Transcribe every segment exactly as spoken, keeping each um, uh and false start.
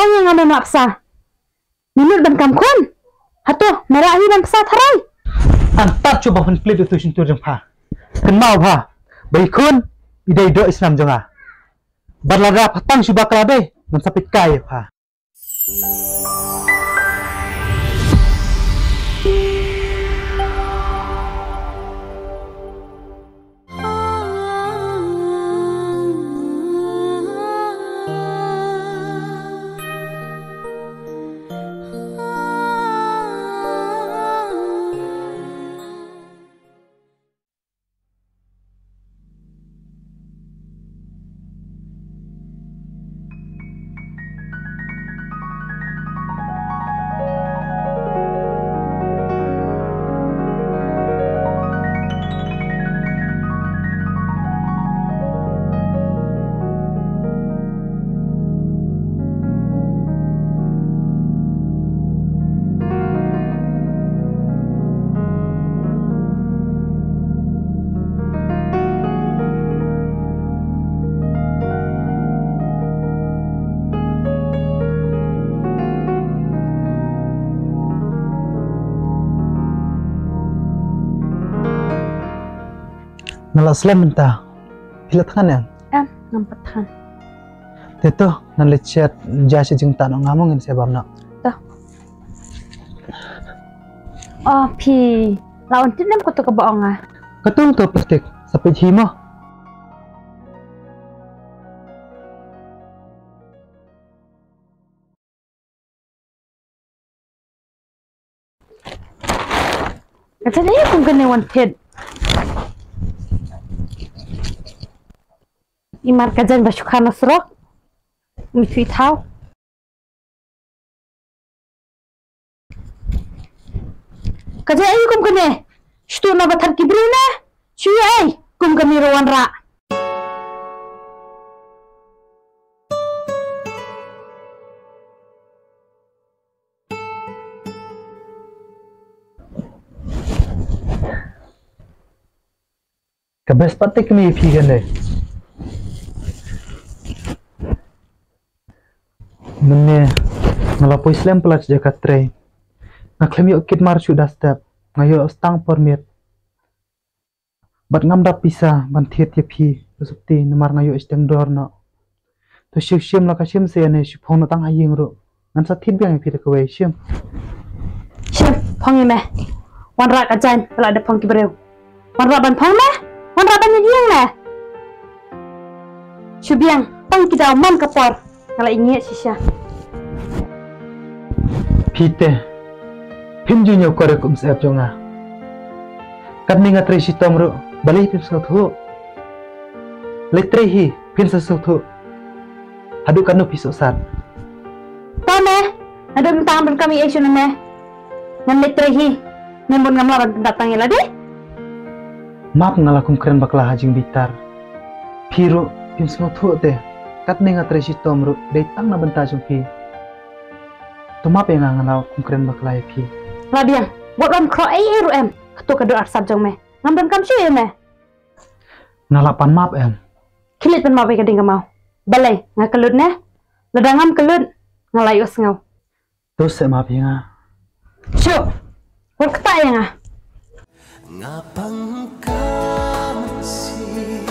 yang ada maksa. Minut ban kamkun. Hatu, merahi ban pesat harai. Antar coba pun pelit itu sintur jengpa. Kenal pa. Baikun, ide do Islam jonga. Berlara patang subak labe, mensapit kaya pa. Nala slam minta, hilat kan ya? Em, nampak kan. Itu, nala chat jasa jeng tak nak ngomongin saya bamna. Tuh. Oh, pi, lawan tu nam kutu kebohong ah. Ketul tu plastik, sampai hima. Kata dia pun kena wanted. Imar kajan basukan nasrok, mitui tahu. Kajan ayu kum kene, shtu na batar kibrina, shuya ay kum kene rawan ra. Kabes patik mi figan deh. Nene ngelapo Islam pelat jakat tre. Ngaklem yuk kit mar sudah step. Ngayo stang permit. Bat ngam dap pisah bantiet ya pi. Terseperti nemar ngayo isteng dor no. Tu syuk syum laka syum se ane syupong no tang aying ro. Ngan sa tit biang pi tekawai syum. Syum, pong ime. Wan ra kajan pela ada pong kibreu. Wan ra ban pong me? Wan ra ban nyediang me? Syubiang, tang kita man kapor. Kalau ingin sisa. Pite, pinjunya korek um seap jonga. Kami ngat resi tamro, balai pin satu. Letrehi pin satu. Adu kanu pisosat. Tame, ada mentang ben kami isu name. Ngan letrehi, membon ngamlaban datang ya lade. Maaf ngalakum keren baklah hajing bitar. Piro pin satu deh. Kat nengat resi tomru dai tang na benta jumpi. Tuma pe nga ngalaw kum kren baklay pi. Labiang, buat ram kro ai eru em. Katu kado arsab jong me. Ngam kam syu me. Ngalapan map em. Kilit pen mape kading kamau. Balai nga kelut ne. Ledangam kelut ngalay us ngau. Tus se map nga. Syu. Wal kata ya nga. Ngapang kamsi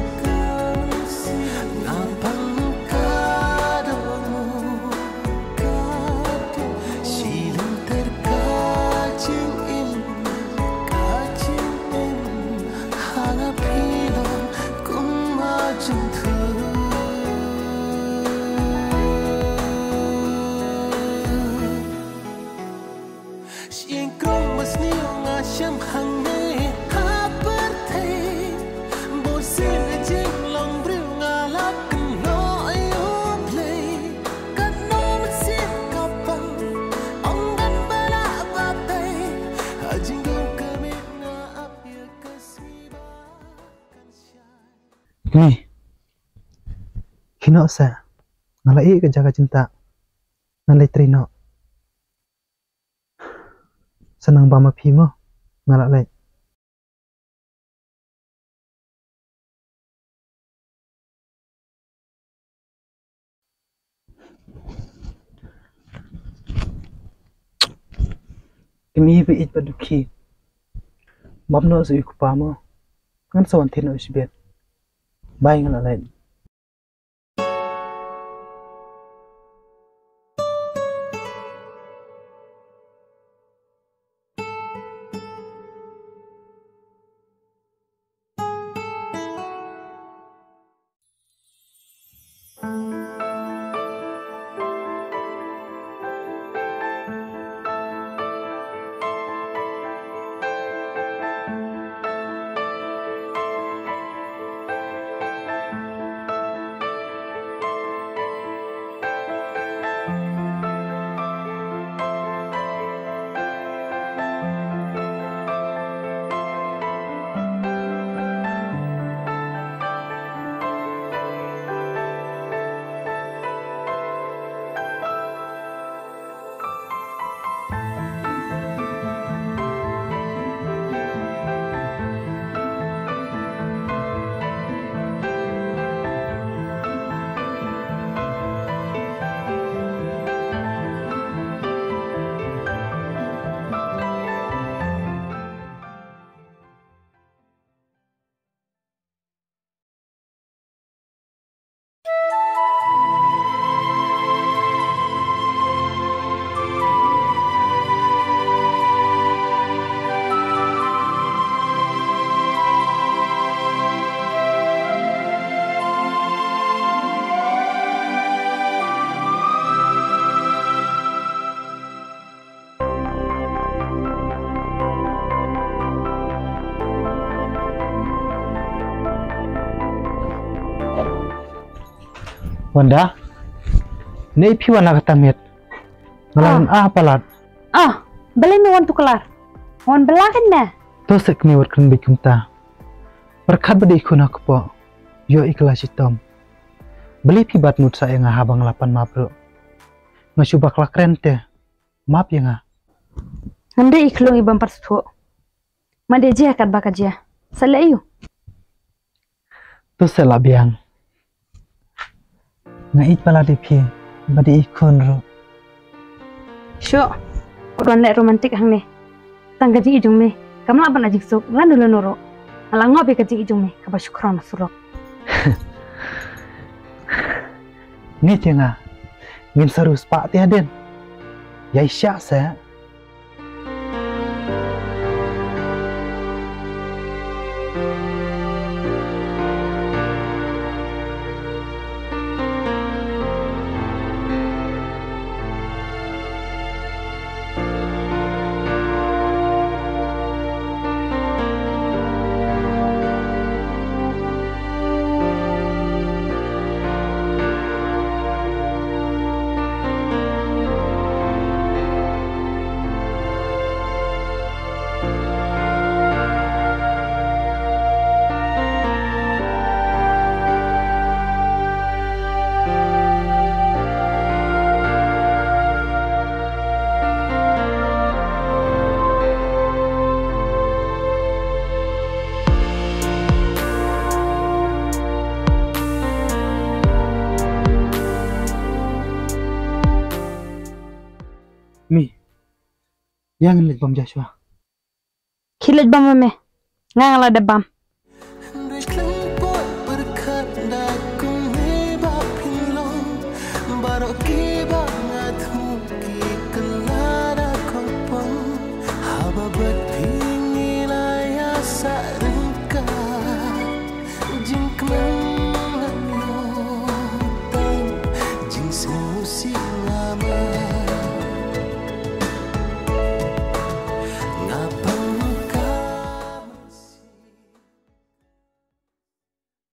Ni, kino sa, ngalai ke jaga cinta, nalai trino, senang bama pimo, ngalai. Kami be it baduki. Mabno su iku pamo. Ngan sawan tino isbet. Bye ngala lain. Wanda, ne pi wana kata met. Ngalan ah palat. Ah, beli mi wan tu kelar. Wan belakan me. To sek ni warkan bikum ta. Berkat bedi ikun aku po. Yo ikhlas hitam. Beli pi bat nut saya ngah habang lapan mapro. Ngasubak lak rente. Maaf ya ngah. Nande ikhlong ibam parsu. Made je kat bakaja. Salayu. To selabiang. Ngait pala di pi, badi ikon ro. Syo, kuduan lek romantik hang ne. Tang gaji ijung me, kamla ban ajik sok, lan dulu noro. Alang ngopi gaji ijung me, kaba syukron surok. Ni tianga, ngin seru spak ti aden. Yai syak saya. Mi, yang lek bam Joshua. Kilej bam me. Ngangala de bam.